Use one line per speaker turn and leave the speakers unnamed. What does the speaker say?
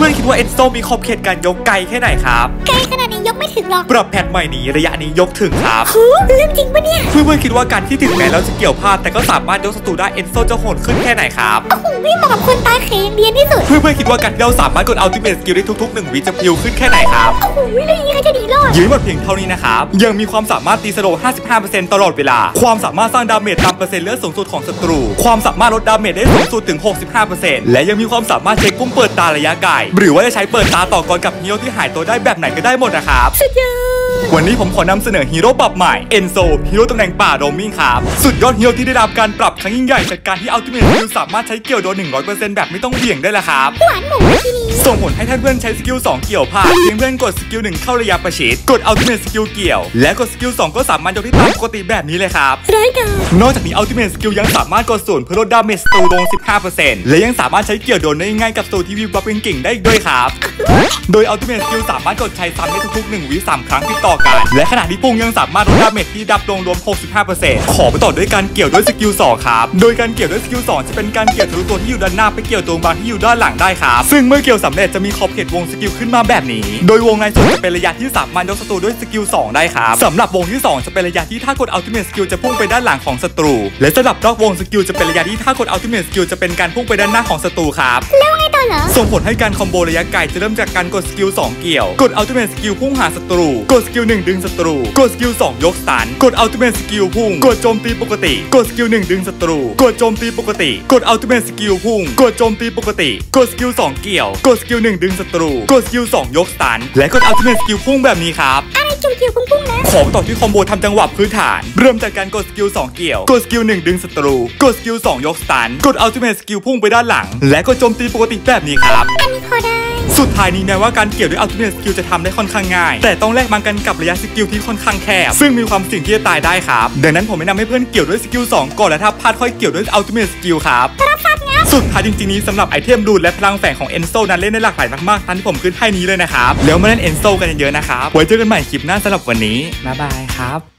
พื่อนๆคิดว่าเอนโซมีขอบเขตการยกไกลแค่ไหนครับ
ไกลขนาดนี้ยกไม่ถึงหรอก
ปรับแพทใหม่นี้ระยะนี้ยกถึงครับ
เรื่องจริงปะเนี่ย
เพื่อนๆคิดว่าการที่ถึงแม้เราจะเกี่ยวพลาดแต่ก็สามารถยกศัตรูได้เอนโซจะโหดขึ้นแค่ไหนครับ
โอ้โหไม่เหมาะกับคนตาเขยงเดียนที่สุด
เพื่อนๆคิดว่าการที่เราสามารถกดอัลติเมทสกิลได้ทุกๆ1 วิจะพิวขึ้นแค่ไหนครับ
โอ้โหเรื่องนี้ใครจะหนีรอด
ยืนหมดเพียงเท่านี้นะครับยังมีความสามารถตีสโลว์ 55% ตลอดเวลาความสามารถสร้างดาเมจตามเปอร์เซ็นต์เลือดสูงสุดของศัตรูความสามารถลดดาเมจได้สูงสุดถึง 65% และยังมีความสามารถเช็คปุ่มเปิดตาระยะไกลหรือว่าจะใช้เปิดตาต่อกรกับฮีโร่ที่หายตัวได้แบบไหนก็ได้หมดนะครับ
สุดยอด
วันนี้ผมขอนำเสนอฮีโร่ปรับใหม่เอนโซฮีโร่ตำแหน่งป่าโรมิงครับสุดยอดฮีโร่ที่ได้รับการปรับครั้งยิ่งใหญ่จากการที่อัลติเมทสกิลสามารถใช้เกี่ยวโดน 100% แบบไม่ต้องเบี่ยงได้แล้วครับ
หวานหมูที่นี้
ส่งผลให้ท่านเพื่อนใช้สกิล2เกี่ยวพลาดเพียงเพื่อนกดสกิล1เข้าระยะประชิดกดอัลติเมทสกิลเกี่ยวและกดสกิล2ก็สามารถยกที่ตามปกติแบบนี้เลยครับ
ร้ายกาจ
นอกจากนี้อัลติเมทสกิลยังสามารถกดส่วนเพื่อลดดาเมจศัตรูลง 15% และยังสามารถใช้เกี่ยวโดนได้ง่ายกับศัตรูที่วิวบัฟเก่งๆได้อีกด้วยครับโดยอัลติเมทสกิลสามารถกดใช้ซ้ำได้ทุกๆ1 วิ3 ครั้งติดต่อกันและขณะที่ปุ่งยังสามารถลดดาเมจที่ดับลงรวม 65% ขอไปต่อด้วยการเกี่ยวด้วยสกิล2ครับโดยการเกี่ยวด้วยสกิล2จะเป็นการเกี่ยวทะลุตัวที่อยู่ด้านหน้าไปเกี่ยวตรงบางที่อยู่ด้านหลังได้ครับซึ่งเมื่อเกี่ยวสำเร็จจะมีขอบเขตวงสกิลขึ้นมาแบบนี้โดยวงในสุดจะเป็นระยะที่สามารถยกศัตรูด้วยสกิล2ได้ครับสำหรับวงที่2จะเป็นระยะที่ถ้ากดอัลติเมทสกิลจะพุ่งไปด้านหลังของศัตรูและสำหรับนอกวงสกิลจะเป็นระยะที่ถ้ากดอัลติเมทสกิลจะเป็นการพุ่งไปด้านหน้าของศัตรูครับ
แล้วไงต่อเหรอ
ส่งผลให้การคอมโบระยะไกลจะเริ่มจากการกดสกิล2เกี่ยวกดอัลติเมทสกิลพุ่งหาศัตรูกดสกิล1ดึงศัตรูกดสกิล2ยกสตันกดอัลติเมทสกิลพุ่งกดโจมตีปกติกดสกิล1ดึงศัตรูกดโจมตีปกติกดอัลติเมทสกิลพุ่งกดโจมตีปกติกดสกิล2เกี่ยวกดสกิล1ดึงศัตรูกดสกิล2ยกสตันและกดอัลติเมทสกิลพุ่งแบบนี้ครับ
อะไรเกี่ยวพุ่งนะ
ขอต่อที่คอมโบทำจังหวะพื้นฐานเริ่มจากการกดสกิล2เกี่ยวกดสกิล1ดึงศัตรูกดสกิล2ยกสตันกดอัลติเมทสกิลพุ่งไปด้านหลังและกดโจมตีปกติแบบนี้ครับ
อันนี้พอได้
สุดท้ายนี้แม้ว่าการเกี่ยวด้วยอัลติเมทสกิลจะทำได้ค่อนข้างง่ายแต่ต้องแลกมากันกับระยะสกิลที่ค่อนข้างแคบซึ่งมีความเสี่ยงที่จะตายได้ครับดังนั้นผมแนะนำให้เพื่อนเกี่ยวด้วยสกิล2ก่อนและถ้าพลาดค่อยเกี่ยวด้วยอัลติเมทสกิลครับสุดท้ายจริงๆนี้สำหรับไอเทมรูทและพลังแฝงของเอนโซนั้นเล่นได้หลากหลายมากๆตามที่ผมขึ้นให้นี้เลยนะครับแล้วมาเล่นเอนโซกันเยอะๆนะครับไว้เจอกันใหม่คลิปหน้าสำหรับวันนี้บ๊ายบายครับ